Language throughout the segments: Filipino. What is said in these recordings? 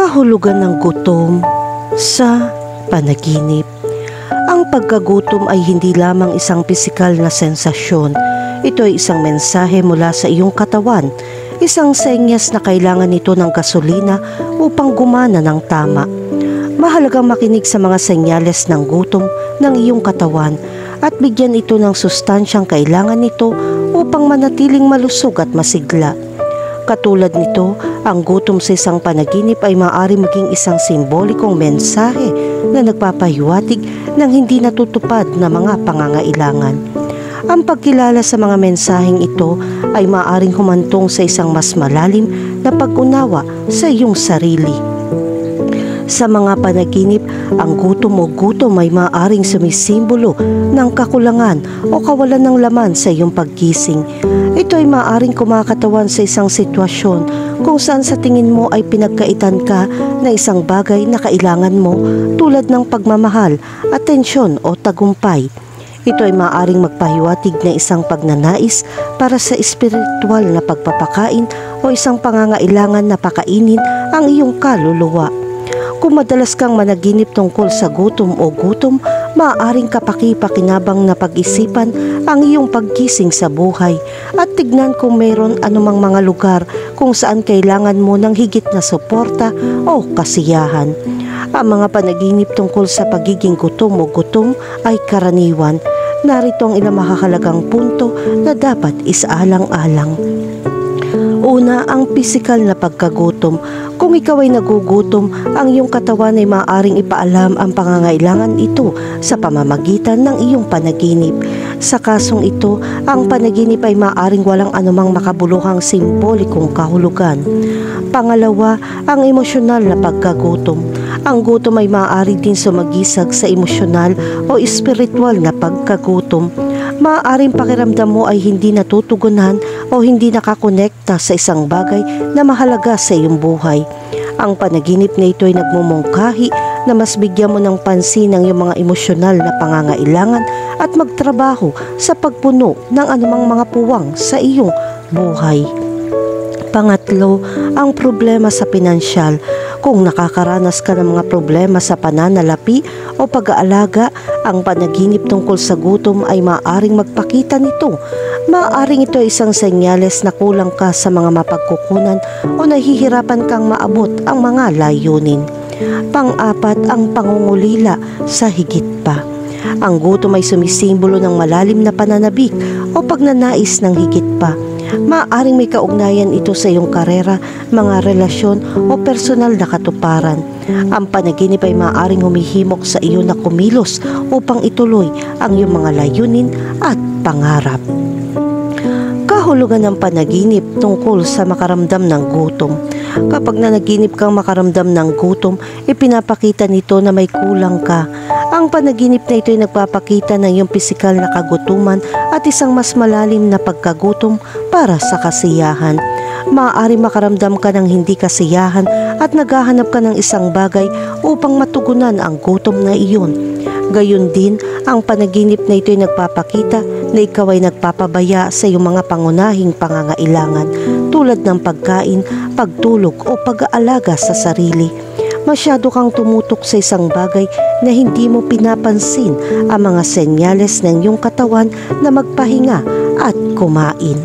Kahulugan ng gutom sa panaginip. Ang pagkagutom ay hindi lamang isang pisikal na sensasyon. Ito ay isang mensahe mula sa iyong katawan, isang senyas na kailangan nito ng gasolina upang gumana ng tama. Mahalagang makinig sa mga senyales ng gutom ng iyong katawan at bigyan ito ng sustansyang kailangan nito upang manatiling malusog at masigla. Katulad nito, ang gutom sa isang panaginip ay maaari maging isang simbolikong mensahe na nagpapahiwatig ng hindi natutupad na mga pangangailangan. Ang pagkilala sa mga mensaheng ito ay maaaring humantong sa isang mas malalim na pag-unawa sa iyong sarili. Sa mga panaginip, ang gutom o gutom ay maaaring sumisimbolo ng kakulangan o kawalan ng laman sa iyong paggising. Ito ay maaaring kumakatawan sa isang sitwasyon kung saan sa tingin mo ay pinagkaitan ka na isang bagay na kailangan mo tulad ng pagmamahal, atensyon o tagumpay. Ito ay maaaring magpahiwatig na isang pagnanais para sa espiritual na pagpapakain o isang pangangailangan na pakainin ang iyong kaluluwa. Kung madalas kang managinip tungkol sa gutom o gutom, maaaring kapaki-pakinabang na pag-isipan ang iyong paggising sa buhay at tignan kung mayroon anumang mga lugar kung saan kailangan mo ng higit na suporta o kasiyahan. Ang mga panaginip tungkol sa pagiging gutom o gutom ay karaniwan. Narito ang ilang makakalagang punto na dapat isaalang-alang. Una, ang pisikal na pagkagutom. Kung ikaw ay nagugutom, ang iyong katawan ay maaaring ipaalam ang pangangailangan ito sa pamamagitan ng iyong panaginip. Sa kasong ito, ang panaginip ay maaaring walang anumang makabuluhang simbolikong kahulugan. Pangalawa, ang emosyonal na pagkagutom. Ang gutom ay maaari din sumagisag sa emosyonal o espiritual na pagkagutom. Maaaring pakiramdam mo ay hindi natutugunan o hindi nakakonekta sa isang bagay na mahalaga sa iyong buhay. Ang panaginip na ito ay nagmumungkahi na mas bigyan mo ng pansin ang iyong mga emosyonal na pangangailangan at magtrabaho sa pagpuno ng anumang mga puwang sa iyong buhay. Pangatlo, ang problema sa pinansyal. Kung nakakaranas ka ng mga problema sa pananalapi o pag-aalaga, ang panaginip tungkol sa gutom ay maaaring magpakita nito. Maaaring ito ay isang senyales na kulang ka sa mga mapagkukunan o nahihirapan kang maabot ang mga layunin. Pang-apat, ang pangungulila sa higit pa. Ang gutom ay sumisimbolo ng malalim na pananabik o pagnanais ng higit pa. Maaaring may kaugnayan ito sa iyong karera, mga relasyon o personal na katuparan. Ang panaginip ay maaaring humihimok sa iyo na kumilos upang ituloy ang iyong mga layunin at pangarap. Kahulugan ng panaginip tungkol sa makaramdam ng gutom. Kapag nanaginip kang makaramdam ng gutom, ipinapakita nito na may kulang ka. Ang panaginip na ito ay nagpapakita ng iyong pisikal na kagutuman at isang mas malalim na pagkagutom para sa kasiyahan. Maaari makaramdam ka ng hindi kasiyahan at naghahanap ka ng isang bagay upang matugunan ang gutom na iyon. Gayon din, ang panaginip na ito ay nagpapakita na ikaw ay nagpapabaya sa iyong mga pangunahing pangangailangan tulad ng pagkain, pagtulog o pag-aalaga sa sarili. Masyado kang tumutok sa isang bagay na hindi mo pinapansin ang mga senyales ng iyong katawan na magpahinga at kumain.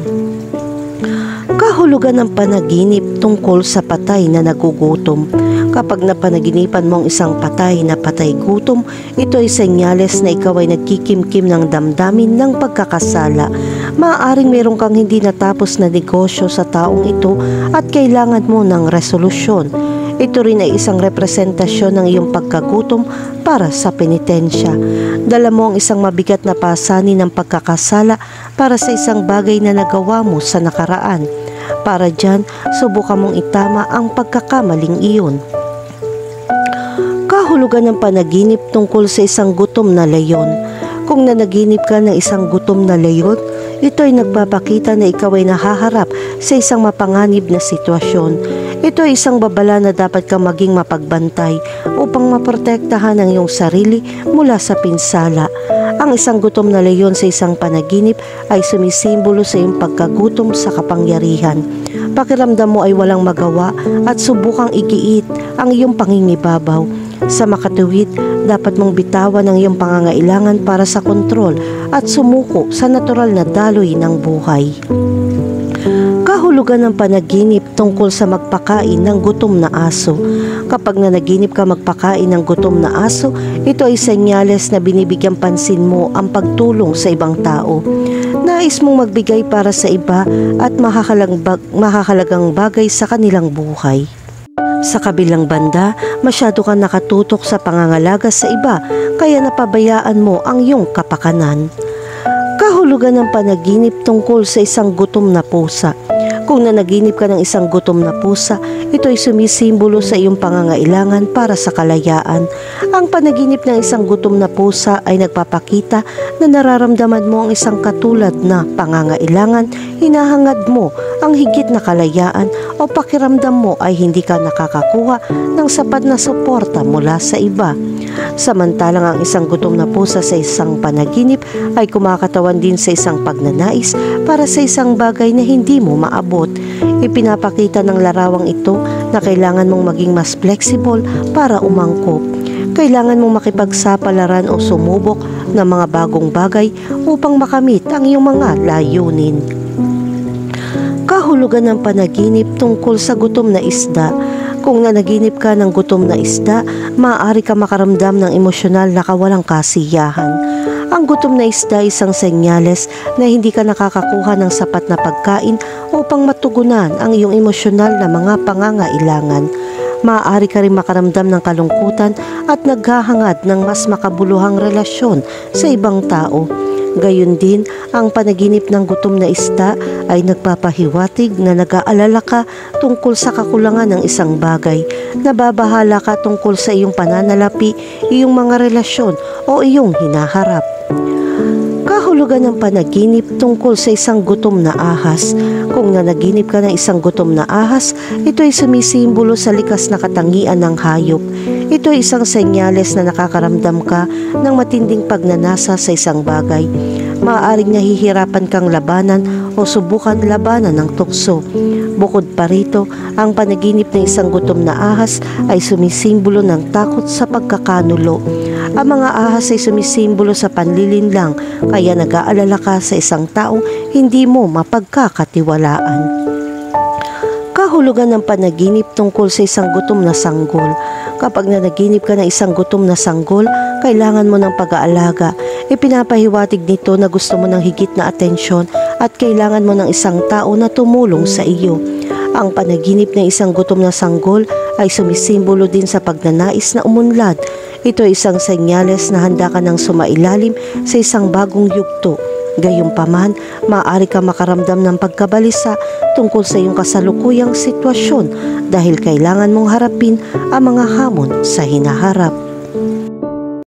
Kahulugan ng panaginip tungkol sa patay na nagugutom. Kapag napanaginipan mo ang isang patay na patay gutom, ito ay senyales na ikaw ay nagkikimkim ng damdamin ng pagkakasala. Maaaring mayroon kang hindi natapos na negosyo sa taong ito at kailangan mo ng resolusyon. Ito rin ay isang representasyon ng iyong pagkagutom para sa penitensya. Dala mo ang isang mabigat na pasanin ng pagkakasala para sa isang bagay na nagawa mo sa nakaraan. Para dyan, subukan mong itama ang pagkakamaling iyon. Kahulugan ng panaginip tungkol sa isang gutom na leyon. Kung nanaginip ka ng isang gutom na leyon, ito ay nagpapakita na ikaw ay nahaharap sa isang mapanganib na sitwasyon. Ito ay isang babala na dapat kang maging mapagbantay upang maprotektahan ang iyong sarili mula sa pinsala. Ang isang gutom na leyon sa isang panaginip ay sumisimbolo sa iyong pagkagutom sa kapangyarihan. pakiramdam mo ay walang magawa at subukang igiit ang iyong pangingibabaw. Sa makatuwid, dapat mong bitawan ang iyong pangangailangan para sa kontrol at sumuko sa natural na daloy ng buhay. Kahulugan ng panaginip tungkol sa magpakain ng gutom na aso. Kapag nanaginip ka magpakain ng gutom na aso, ito ay senyales na binibigyang pansin mo ang pagtulong sa ibang tao. Nais mong magbigay para sa iba at mahahalagang bagay sa kanilang buhay. Sa kabilang banda, masyado kang nakatutok sa pangangalaga sa iba, kaya napabayaan mo ang iyong kapakanan. Kahulugan ng panaginip tungkol sa isang gutom na pusa. Kung nanaginip ka ng isang gutom na pusa, ito ay sumisimbolo sa iyong pangangailangan para sa kalayaan. Ang panaginip ng isang gutom na pusa ay nagpapakita na nararamdaman mo ang isang katulad na pangangailangan, hinahangad mo ang higit na kalayaan o pakiramdam mo ay hindi ka nakakakuha ng sapat na suporta mula sa iba. Samantalang ang isang gutom na pusa sa isang panaginip ay kumakatawan din sa isang pagnanais para sa isang bagay na hindi mo maabot. Ipinapakita ng larawang ito na kailangan mong maging mas flexible para umangkop. Kailangan mong makipagsapalaran o sumubok ng mga bagong bagay upang makamit ang iyong mga layunin. Kahulugan ng panaginip tungkol sa gutom na isda. Kung nanaginip ka ng gutom na isda, maaari ka makaramdam ng emosyonal na kawalang kasiyahan. Ang gutom na isda ay isang senyales na hindi ka nakakakuha ng sapat na pagkain upang matugunan ang iyong emosyonal na mga pangangailangan. Maaari ka rin makaramdam ng kalungkutan at naghahangad ng mas makabuluhang relasyon sa ibang tao. Gayon din, ang panaginip ng gutom na isda ay nagpapahiwatig na nag-aalala ka tungkol sa kakulangan ng isang bagay. Nababahala ka tungkol sa iyong pananalapi, iyong mga relasyon o iyong hinaharap. Kahulugan ng panaginip tungkol sa isang gutom na ahas. Kung nanaginip ka ng isang gutom na ahas, ito ay sumisimbolo sa likas na katangian ng hayop. Ito ay isang senyales na nakakaramdam ka ng matinding pagnanasa sa isang bagay. Maaaring nahihirapan kang labanan o subukan labanan ng tukso. Bukod pa rito, ang panaginip ng isang gutom na ahas ay sumisimbolo ng takot sa pagkakanulo. Ang mga ahas ay sumisimbolo sa panlilinlang, kaya nag-aalala ka sa isang taong hindi mo mapagkakatiwalaan. Kahulugan ng panaginip tungkol sa isang gutom na sanggol. Kapag nanaginip ka ng isang gutom na sanggol, kailangan mo ng pag-aalaga. Ipinapahiwatig nito na gusto mo ng higit na atensyon at kailangan mo ng isang tao na tumulong sa iyo. Ang panaginip ng isang gutom na sanggol ay sumisimbolo din sa pagnanais na umunlad. Ito ay isang senyales na handa ka ng sumailalim sa isang bagong yugto. Gayunpaman, maaari ka makaramdam ng pagkabalisa tungkol sa iyong kasalukuyang sitwasyon dahil kailangan mong harapin ang mga hamon sa hinaharap.